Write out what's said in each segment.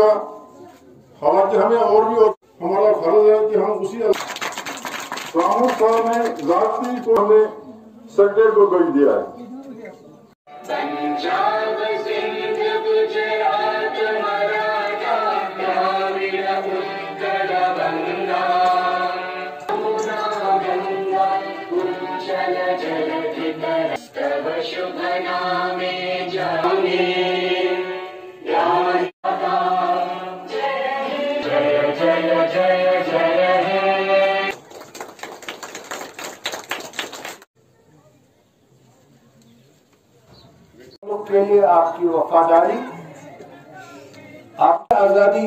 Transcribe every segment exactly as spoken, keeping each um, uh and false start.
हालांकि हमें और भी हमारा फर्ज है कि हम उसी सामूहिक साहब ने जाति को हमें सेक्रेटरी को भेज दिया है। पंजाब सिंध गुजरात मराठा द्राविड़ उत्कल बंगा यमुना गंगा उज्जल जलधि तव शुभ नामे जाने के लिए आपकी वफादारी, आपकी आजादी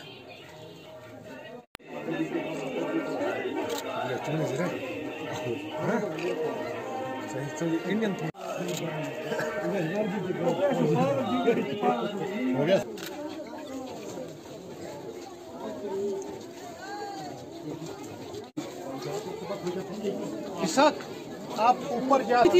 इसाक आप ऊपर जाती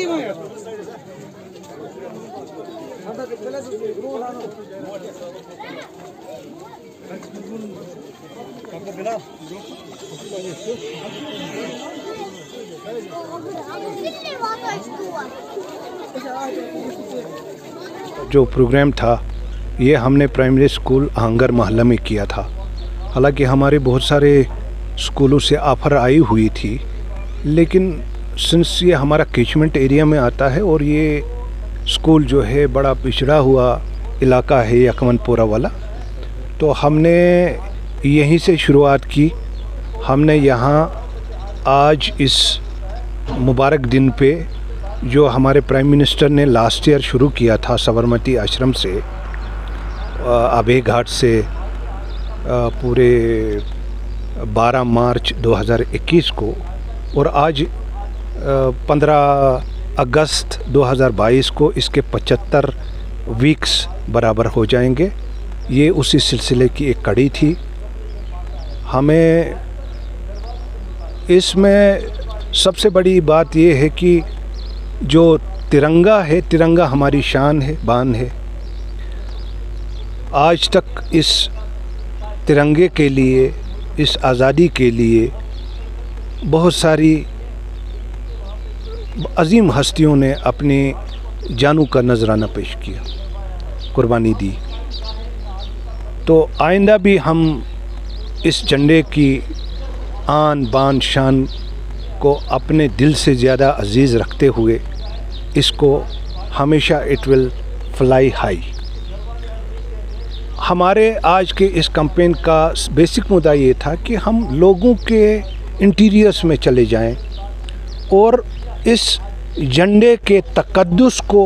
जो प्रोग्राम था ये हमने प्राइमरी स्कूल आहंगर मोहल्ला में किया था। हालांकि हमारे बहुत सारे स्कूलों से ऑफ़र आई हुई थी, लेकिन सिंस ये हमारा कैचमेंट एरिया में आता है और ये स्कूल जो है बड़ा पिछड़ा हुआ इलाका है यकमनपुरा वाला, तो हमने यहीं से शुरुआत की। हमने यहाँ आज इस मुबारक दिन पे जो हमारे प्राइम मिनिस्टर ने लास्ट ईयर शुरू किया था साबरमती आश्रम से आबे घाट से पूरे बारह मार्च दो हज़ार इक्कीस को, और आज पंद्रह अगस्त दो हज़ार बाईस को इसके पचहत्तर वीक्स बराबर हो जाएंगे। ये उसी सिलसिले की एक कड़ी थी। हमें इसमें सबसे बड़ी बात ये है कि जो तिरंगा है, तिरंगा हमारी शान है, बान है। आज तक इस तिरंगे के लिए, इस आज़ादी के लिए बहुत सारी अजीम हस्तियों ने अपने जानों का नजराना पेश किया, कुर्बानी दी। तो आइंदा भी हम इस झंडे की आन बान शान को अपने दिल से ज़्यादा अजीज़ रखते हुए इसको हमेशा इट विल फ्लाई हाई। हमारे आज के इस कैंपेन का बेसिक मुद्दा ये था कि हम लोगों के इंटीरियर्स में चले जाएं और इस झंडे के तकद्दुस को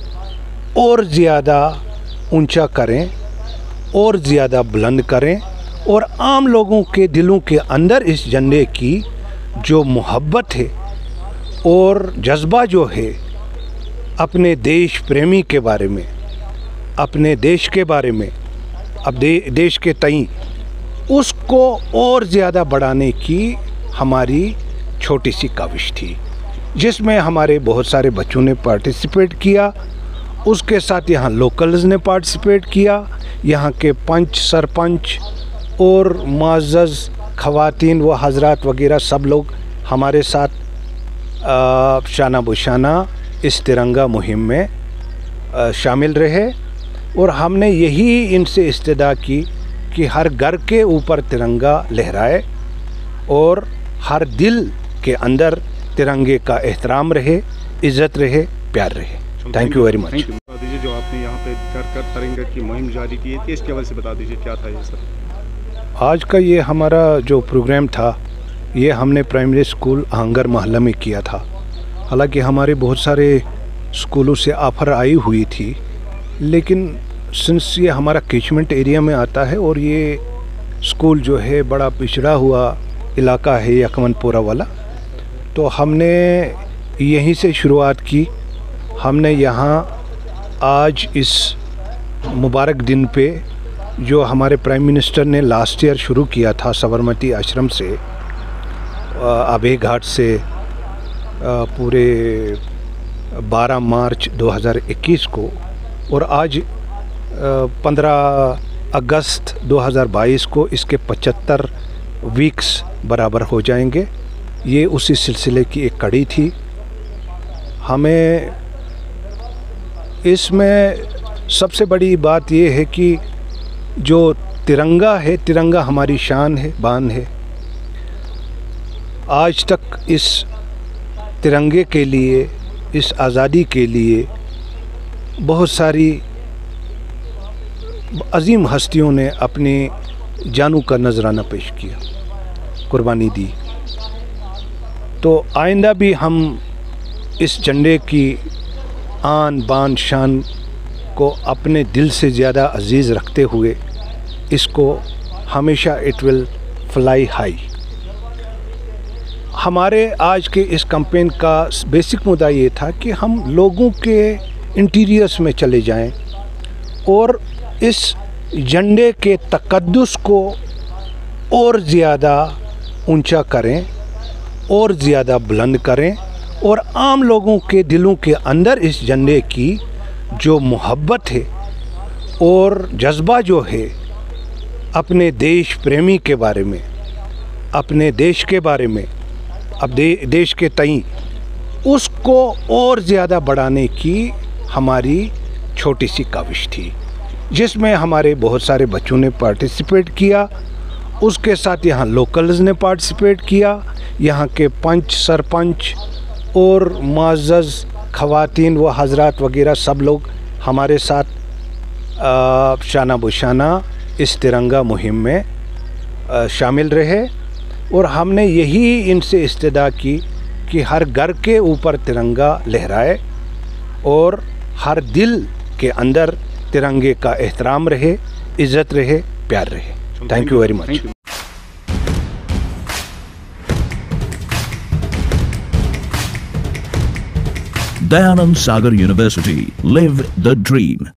और ज़्यादा ऊंचा करें और ज़्यादा बुलंद करें, और आम लोगों के दिलों के अंदर इस झंडे की जो मोहब्बत है और जज्बा जो है अपने देश प्रेमी के बारे में, अपने देश के बारे में, अब दे, देश के तई, उसको और ज़्यादा बढ़ाने की हमारी छोटी सी काविश थी, जिसमें हमारे बहुत सारे बच्चों ने पार्टिसिपेट किया। उसके साथ यहाँ लोकल्स ने पार्टिसिपेट किया, यहाँ के पंच, सरपंच और मुअज़्ज़ज़ ख़वातीन व हज़रात वगैरह सब लोग हमारे साथ शाना बुशाना इस तिरंगा मुहिम में आ, शामिल रहे। और हमने यही इनसे इस्तदा की कि हर घर के ऊपर तिरंगा लहराए और हर दिल के अंदर तिरंगे का एहतराम रहे, इज़्ज़त रहे, प्यार रहे। Thank you very much. बता दीजिए, जो आपने यहाँ पे घर घर तिरंगे की मुहिम जारी की थी, इसके हवाले से बता दीजिए क्या था ये सर। आज का ये हमारा जो प्रोग्राम था ये हमने प्राइमरी स्कूल आहंगर मोहल्ला में किया था। हालांकि हमारे बहुत सारे स्कूलों से ऑफ़र आई हुई थी, लेकिन सिंस ये हमारा कैचमेंट एरिया में आता है और ये स्कूल जो है बड़ा पिछड़ा हुआ इलाका है यकमनपुरा वाला, तो हमने यहीं से शुरुआत की। हमने यहाँ आज इस मुबारक दिन पे जो हमारे प्राइम मिनिस्टर ने लास्ट ईयर शुरू किया था साबरमती आश्रम से आबे घाट से पूरे बारह मार्च दो हज़ार इक्कीस को, और आज पंद्रह अगस्त दो हज़ार बाईस को इसके पचहत्तर वीक्स बराबर हो जाएंगे। ये उसी सिलसिले की एक कड़ी थी। हमें इसमें सबसे बड़ी बात ये है कि जो तिरंगा है, तिरंगा हमारी शान है, बान है। आज तक इस तिरंगे के लिए, इस आज़ादी के लिए बहुत सारी अजीम हस्तियों ने अपने जानों का नजराना पेश किया, कुर्बानी दी। तो आइंदा भी हम इस झंडे की आन बान शान को अपने दिल से ज़्यादा अजीज़ रखते हुए इसको हमेशा इट विल फ्लाई हाई। हमारे आज के इस कैंपेन का बेसिक मुद्दा ये था कि हम लोगों के इंटीरियर्स में चले जाएं और इस झंडे के तकद्दुस को और ज़्यादा ऊंचा करें और ज़्यादा बुलंद करें और आम लोगों के दिलों के अंदर इस झंडे की जो मोहब्बत है और जज्बा जो है अपने देश प्रेमी के बारे में, अपने देश के बारे में, अब दे, देश के तई उसको और ज़्यादा बढ़ाने की हमारी छोटी सी काविश थी, जिसमें हमारे बहुत सारे बच्चों ने पार्टिसिपेट किया। उसके साथ यहाँ लोकल्स ने पार्टिसिपेट किया, यहाँ के पंच, सरपंच और मुअज़्ज़ज़ ख़वातीन व हज़रात वगैरह सब लोग हमारे साथ शाना बुशाना इस तिरंगा मुहिम में आ, शामिल रहे। और हमने यही इनसे इस्तदा की कि हर घर के ऊपर तिरंगा लहराए और हर दिल के अंदर तिरंगे का एहतराम रहे, इज़्ज़त रहे, प्यार रहे। Thank you very much. Dayanand Sagar University. Live the dream.